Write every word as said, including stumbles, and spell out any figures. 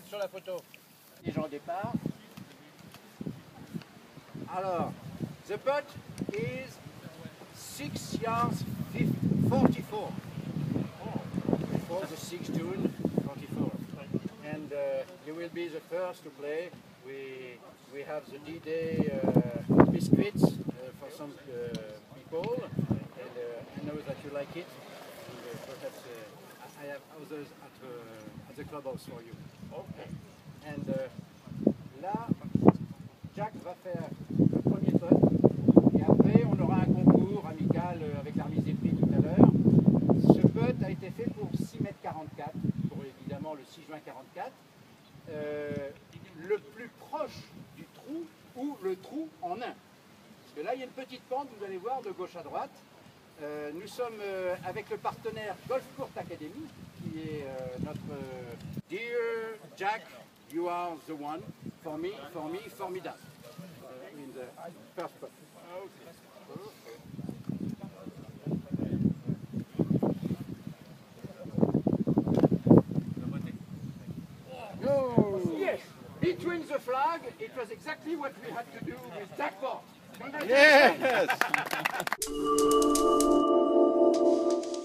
êtes sur la photo. Les gens au départ. Alors, the putt is six yards forty-four. For the six June forty-four. And uh, you will be the first to play. We we have the D-Day uh, biscuits uh, for some uh, people, and uh, I know that you like it. And, uh, perhaps uh, I have others at, uh, at the clubhouse for you. Okay. And uh, là, Jack va faire le premier putt, et après on aura un concours amical avec la remise des prix tout à l'heure. Ce putt a été fait pour six mètres quarante-quatre, pour évidemment le six juin quarante-quatre. Euh, le plus proche du trou ou le trou en un. Parce que là, il y a une petite pente, vous allez voir, de gauche à droite. Euh, nous sommes euh, avec le partenaire Golf Court Academy, qui est euh, notre euh, Dear Jack, you are the one. For me, for me, formidable. Uh, in the first putt. Yes, between the flag, it was exactly what we had to do with Jackpot. Yes!